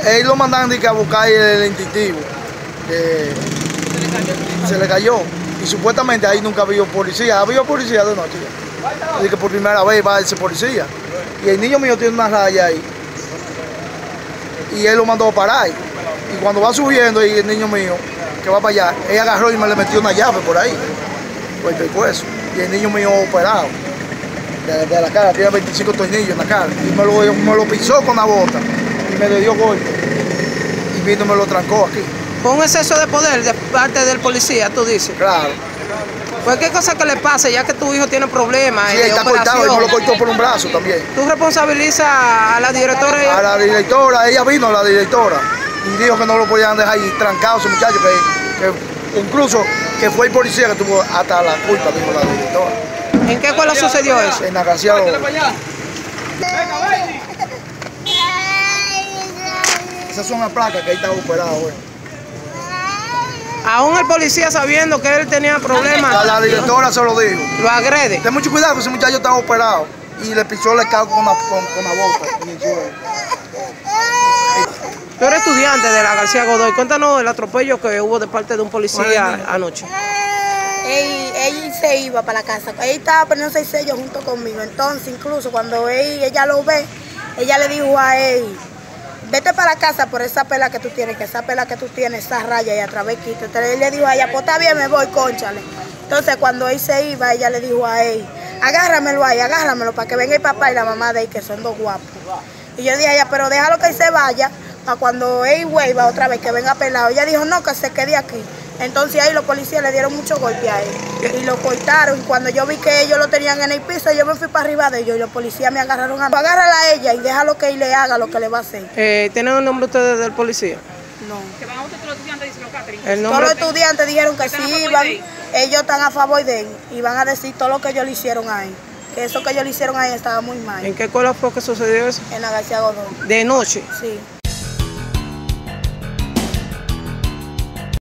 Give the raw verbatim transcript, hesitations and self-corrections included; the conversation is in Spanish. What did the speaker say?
Ellos lo mandan a buscar el instintivo. Que se le cayó. Y supuestamente ahí nunca había policía. ¿Había policía de noche? Así que por primera vez va ese policía. Y el niño mío tiene una raya ahí. Y él lo mandó a parar. Y cuando va subiendo, y el niño mío, que va para allá, él agarró y me le metió una llave por ahí. Por el pescuezo. Y el niño mío operado. De, de la cara, tiene veinticinco tornillos en la cara. Y me lo, me lo pisó con la bota. Y me le dio golpe. Y vino y me lo trancó aquí. Con un exceso de poder de parte del policía, tú dices. Claro. Cualquier cosa que le pase, ya que tu hijo tiene problemas. Sí, él está cortado y me lo cortó por un brazo también. ¿Tú responsabilizas a la directora? A la directora, ella vino, la directora, y dijo que no lo podían dejar ahí trancado ese muchacho, que, que incluso que fue el policía que tuvo hasta la culpa, dijo la directora. ¿En qué escuela sucedió eso? En García Godoy. Esas son las placas que ahí está operado hoy. Aún el policía sabiendo que él tenía problemas. A la directora se lo dijo. Lo agrede. Ten mucho cuidado, que ese muchacho está operado. Y le pisó el carro con la, con, con la bota en el suelo. Tú eres estudiante de la García Godoy. Cuéntanos el atropello que hubo de parte de un policía anoche. Él, él se iba para la casa. Él estaba poniendo seis sellos junto conmigo. Entonces, incluso cuando él, ella lo ve, ella le dijo a él: vete para la casa por esa pela que tú tienes, que esa pela que tú tienes, esa raya y a través quita. Entonces él le dijo a ella: pues está bien, me voy, cónchale. Entonces cuando él se iba, ella le dijo a él: agárramelo ahí, agárramelo para que venga el papá y la mamá de él, que son dos guapos. Y yo dije a ella: pero déjalo que él se vaya, para cuando él vuelva otra vez, que venga pelado. Ella dijo: no, que se quede aquí. Entonces ahí los policías le dieron mucho golpe a él y lo cortaron. Y cuando yo vi que ellos lo tenían en el piso, yo me fui para arriba de ellos y los policías me agarraron a mí. Agárrala a ella y déjalo que él le haga lo que le va a hacer. Eh, ¿Tienen el nombre ustedes del policía? No. Que van a usted todos los estudiantes, dicen los Catherine. El Todos nombre... los estudiantes dijeron que sí iban, ellos están a favor de él y van a decir todo lo que ellos le hicieron a él. Que eso que ellos le hicieron a él estaba muy mal. ¿En qué escuela fue que sucedió eso? En la García Godoy. De noche. Sí.